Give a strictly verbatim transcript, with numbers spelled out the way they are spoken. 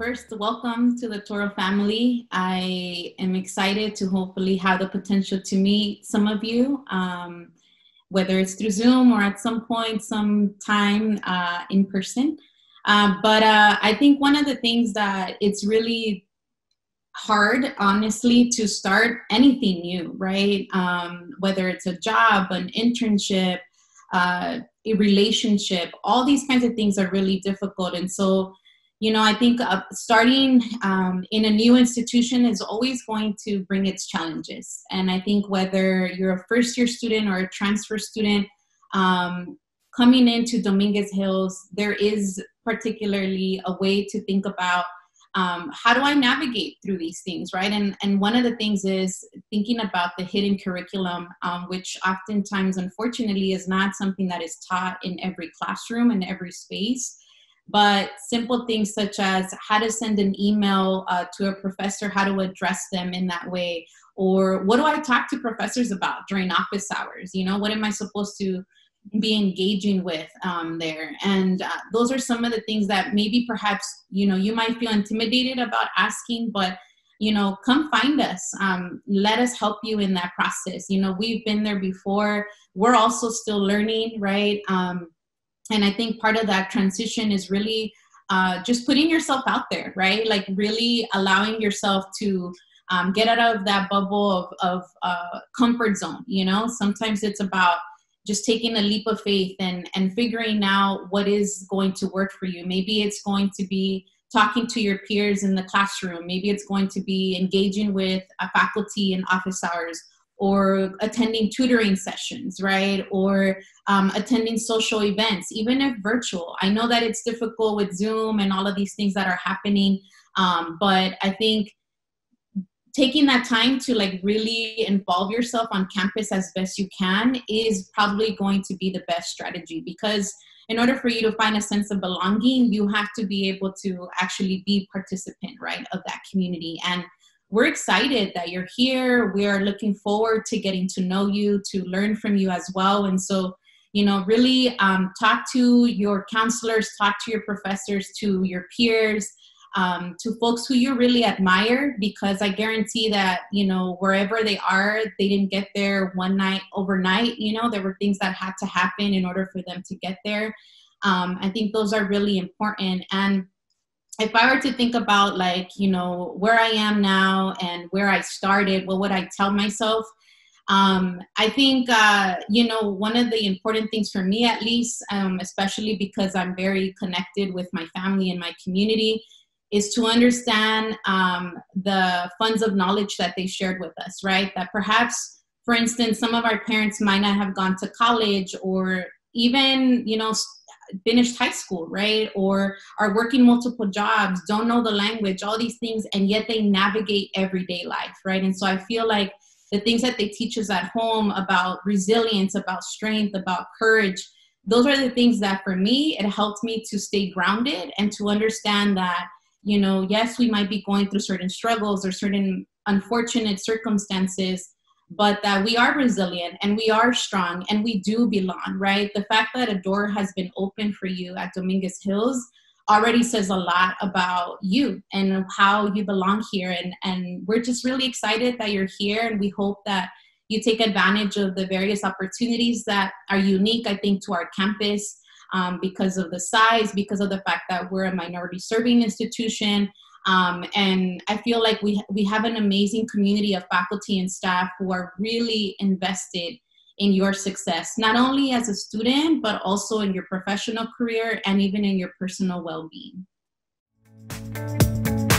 first, welcome to the Toro family. I am excited to hopefully have the potential to meet some of you, um, whether it's through Zoom or at some point, some time uh, in person. Uh, but uh, I think one of the things that it's really hard, honestly, to start anything new, right? Um, whether it's a job, an internship, uh, a relationship, all these kinds of things are really difficult. And so, you know, I think uh, starting um, in a new institution is always going to bring its challenges. And I think whether you're a first year student or a transfer student, um, coming into Dominguez Hills, there is particularly a way to think about Um, how do I navigate through these things, right? And, and one of the things is thinking about the hidden curriculum, um, which oftentimes, unfortunately, is not something that is taught in every classroom and every space. But simple things such as how to send an email uh, to a professor, how to address them in that way, or what do I talk to professors about during office hours? You know, what am I supposed to be engaging with um, there? And uh, those are some of the things that maybe perhaps, you know, you might feel intimidated about asking, but, you know, come find us. Um, let us help you in that process. You know, we've been there before. We're also still learning, right? Um, and I think part of that transition is really uh, just putting yourself out there, right? Like really allowing yourself to um, get out of that bubble of, of uh, comfort zone. You know, sometimes it's about just taking a leap of faith and, and figuring out what is going to work for you. Maybe it's going to be talking to your peers in the classroom. Maybe it's going to be engaging with a faculty in office hours, or attending tutoring sessions, right? Or um, attending social events, even if virtual. I know that it's difficult with Zoom and all of these things that are happening, um, but I think taking that time to like really involve yourself on campus as best you can is probably going to be the best strategy, because in order for you to find a sense of belonging, you have to be able to actually be participant, right, of that community. And we're excited that you're here. We are looking forward to getting to know you, to learn from you as well. And so, you know, really um, talk to your counselors, talk to your professors, to your peers, Um, to folks who you really admire, because I guarantee that, you know, wherever they are, they didn't get there one night overnight. You know, there were things that had to happen in order for them to get there. Um, I think those are really important. And if I were to think about, like, you know, where I am now and where I started, what would I tell myself? Um, I think, uh, you know, one of the important things for me, at least, um, especially because I'm very connected with my family and my community, is to understand um, the funds of knowledge that they shared with us, right? That perhaps, for instance, some of our parents might not have gone to college, or even, you know, finished high school, right? Or are working multiple jobs, don't know the language, all these things, and yet they navigate everyday life, right? And so I feel like the things that they teach us at home about resilience, about strength, about courage, those are the things that for me, it helped me to stay grounded and to understand that, you know, yes, we might be going through certain struggles or certain unfortunate circumstances, but that we are resilient and we are strong and we do belong, right? The fact that a door has been opened for you at Dominguez Hills already says a lot about you and how you belong here. And, and we're just really excited that you're here, and we hope that you take advantage of the various opportunities that are unique, I think, to our campus. Um, because of the size, because of the fact that we're a minority serving institution. Um, and I feel like we, we have an amazing community of faculty and staff who are really invested in your success, not only as a student, but also in your professional career and even in your personal well-being.